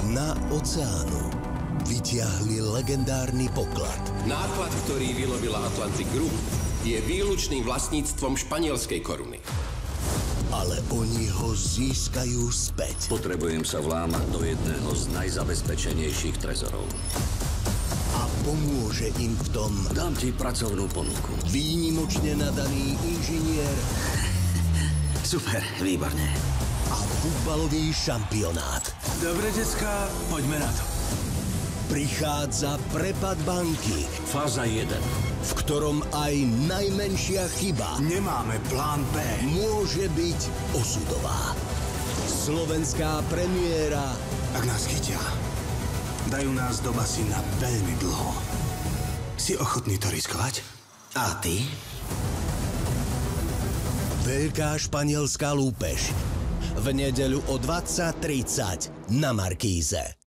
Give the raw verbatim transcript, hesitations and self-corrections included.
Na oceánu vytiahli legendárny poklad. Náklad, ktorý vylovila Atlantic Group, je výlučným vlastníctvom španielskej koruny. Ale oni ho získajú späť. Potrebujem sa vlámať do jedného z najzabezpečenejších trezorov. A pomôže im v tom... Dám ti pracovnú ponuku. Výnimočne nadaný inžinier... Super, výborne. A futbalový šampionát. Dobre, decká, poďme na to. Prichádza prepad banky. Fáza jeden. V ktorom aj najmenšia chyba... Nemáme plán B. ...môže byť osudová. Slovenská premiéra... Ak nás chytia, dajú nás do basy na veľmi dlho. Si ochotný to riskovať? A ty? Veľká španielská lúpež. V nedeľu o dvadsať tridsať na Markíze.